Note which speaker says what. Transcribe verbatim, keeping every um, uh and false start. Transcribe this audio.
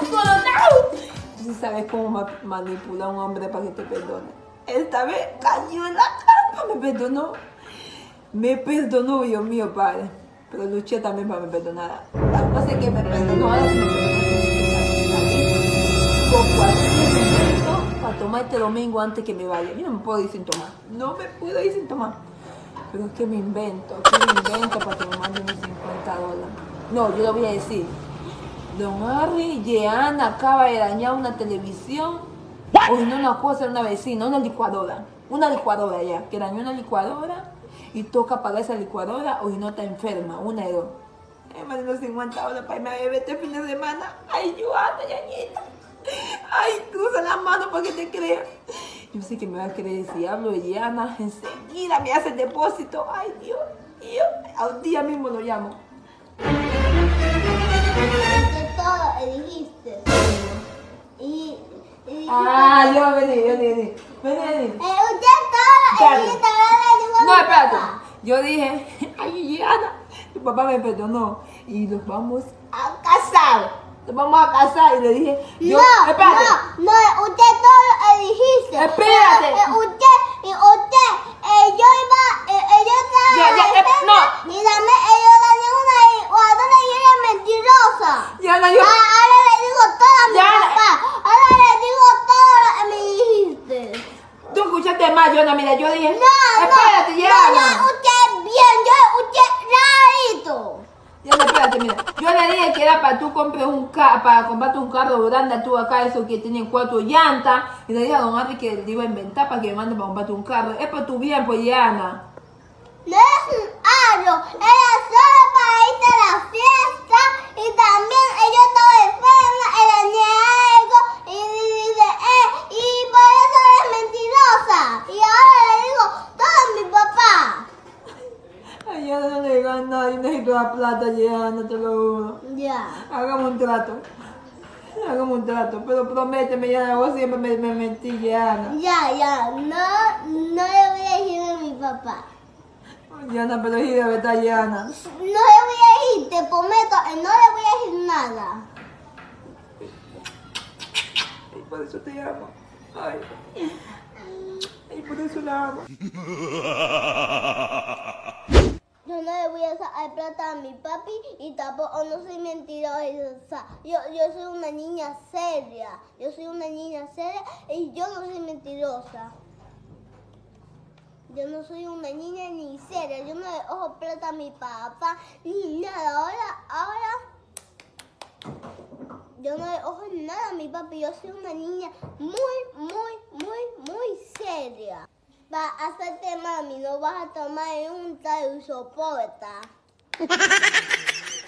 Speaker 1: coronado. Tú sí sabes cómo ma manipula a un hombre para que te perdone. Esta vez cayó en la trampa, me perdonó. Me perdonó, Dios mío, padre. Pero luché también para que me perdonara. No sé qué me perdonó, ahora sí me perdonó. Con cualquier invento para tomar este domingo antes que me vaya. Yo no me puedo ir sin tomar. No me puedo ir sin tomar. Pero es que me invento, que me invento para que me manden unos cincuenta dólares. No, yo le voy a decir. Don Harry, Jeana acaba de dañar una televisión. O no, una cosa, una vecina, una licuadora. Una licuadora ya, que dañó una licuadora y toca pagar esa licuadora o no está enferma, una de dos. Me mandan los cincuenta dólares para irme a beber este fin de semana. Ay, Joana, Yañita. Ay, cruza la mano para que te crea. Yo sé que me va a creer si hablo de Jeana, enseguida me hace el depósito. Ay, Dios, Dios. A un día mismo lo llamo.
Speaker 2: De todo elegiste. Y, y
Speaker 1: Ah, yo vení, vení, vení. Vení, vení.
Speaker 2: Eh, usted todo elegiste, ahora le digo a
Speaker 1: No,
Speaker 2: mi
Speaker 1: espérate.
Speaker 2: papá.
Speaker 1: Yo dije, ay, Jeana, tu papá me perdonó y nos vamos a casar. Nos vamos a casar y le dije, yo,
Speaker 2: no,
Speaker 1: espérate.
Speaker 2: no, no, usted todo elegiste.
Speaker 1: Espérate.
Speaker 2: Eh, eh, usted, y usted, eh, yo iba, eh, eh, yo estaba
Speaker 1: Ya, ya,
Speaker 2: en la
Speaker 1: eh,
Speaker 2: defensa,
Speaker 1: no.
Speaker 2: y dame, eh, yo dañé una licuadora y ella es mentirosa.
Speaker 1: Jeana, yo,
Speaker 2: Ah, ahora le digo todo a mi
Speaker 1: Ya.
Speaker 2: papá. Ahora le digo todo lo que me dijiste.
Speaker 1: tú escuchaste mal, Jeana, mira, yo dije,
Speaker 2: No,
Speaker 1: espérate,
Speaker 2: no,
Speaker 1: Jeana.
Speaker 2: no, usted bien, yo, usted rarito.
Speaker 1: Jeana, espérate, mira, yo le dije que era para tú compres un carro, para comprarte un carro grande, tú acá, eso que tiene cuatro llantas, y le dije a don Harry que le iba a inventar para que me mande para comprarte un carro. Es para tu bien, pues, Jeana.
Speaker 2: No es un aro, era solo para irte a la fiesta y también ella estaba enferma, era ni algo y dice, eh, y por eso es mentirosa. Y ahora le digo todo a mi papá.
Speaker 1: Ay, Jeana, no le digas nada, yo necesito la plata, Jeana, te lo juro.
Speaker 2: Ya.
Speaker 1: Hagamos un trato. Hagamos un trato, pero prométeme, Jeana, vos siempre me, me mentí, Jeana.
Speaker 2: Ya, ya, no, no le voy a decir a mi papá.
Speaker 1: Jeana, pero sí de verdad, Jeana.
Speaker 2: No le voy a decir, te prometo, no le voy a decir nada.
Speaker 1: Y por eso te amo. Ay. Y por eso la amo.
Speaker 2: Yo no le voy a sacar plata a mi papi y tampoco no soy mentirosa. Yo, yo soy una niña seria. Yo soy una niña seria y yo no soy mentirosa. Yo no soy una niña ni seria. Yo no le ojo plata a mi papá ni nada. Ahora, ahora, yo no le ojo nada a mi papi. Yo soy una niña muy, muy, muy, muy seria. Va a hacerte mami, no vas a tomar un tal soporta.